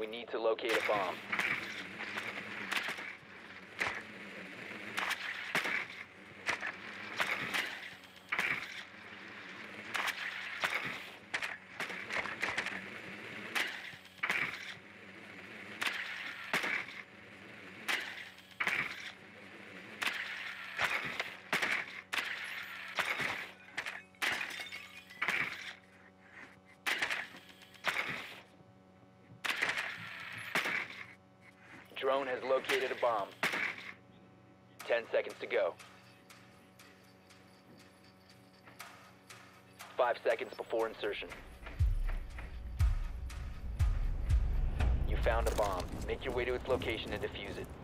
We need to locate a bomb. Drone has located a bomb. 10 seconds to go. 5 seconds before insertion. You found a bomb. Make your way to its location and defuse it.